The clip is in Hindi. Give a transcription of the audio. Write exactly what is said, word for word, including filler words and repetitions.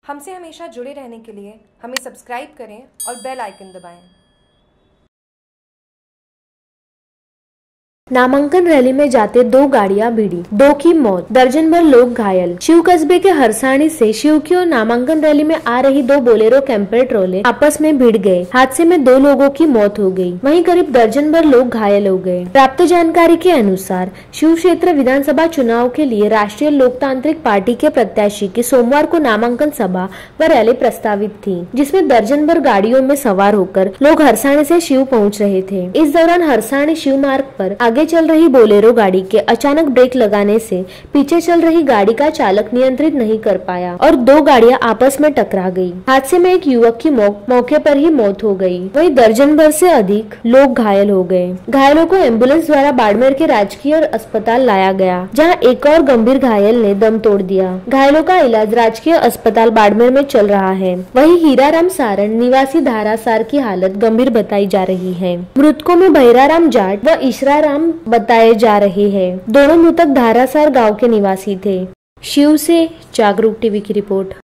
हमसे हमेशा जुड़े रहने के लिए हमें सब्सक्राइब करें और बेल आइकन दबाएं। नामांकन रैली में जाते दो गाड़ियां भिड़ी, दो की मौत, दर्जन भर लोग घायल। शिव कस्बे के हरसाणी से शिव की ओर नामांकन रैली में आ रही दो बोलेरो कैंपर ट्रोले आपस में भिड़ गए। हादसे में दो लोगों की मौत हो गई, वहीं करीब दर्जन भर लोग घायल हो गए। प्राप्त जानकारी के अनुसार शिव क्षेत्र विधानसभा चुनाव के लिए राष्ट्रीय लोकतांत्रिक पार्टी के प्रत्याशी की सोमवार को नामांकन सभा व रैली प्रस्तावित थी, जिसमें दर्जन भर गाड़ियों में सवार होकर लोग हरसाणी से शिव पहुँच रहे थे। इस दौरान हरसाणी शिव मार्ग पर आगे चल रही बोलेरो गाड़ी के अचानक ब्रेक लगाने से पीछे चल रही गाड़ी का चालक नियंत्रित नहीं कर पाया और दो गाड़ियां आपस में टकरा गई। हादसे में एक युवक की मौ, मौके पर ही मौत हो गई, वहीं दर्जन भर से अधिक लोग घायल हो गए। घायलों को एम्बुलेंस द्वारा बाड़मेर के राजकीय अस्पताल लाया गया, जहां एक और गंभीर घायल ने दम तोड़ दिया। घायलों का इलाज राजकीय अस्पताल बाड़मेर में चल रहा है। वहीं हीराराम सारण निवासी धारासार की हालत गंभीर बताई जा रही है। मृतकों में भैराराम जाट व ईशराराम बताए जा रहे हैं। दोनों मृतक धारासार गांव के निवासी थे। शिव से जागरूक टीवी की रिपोर्ट।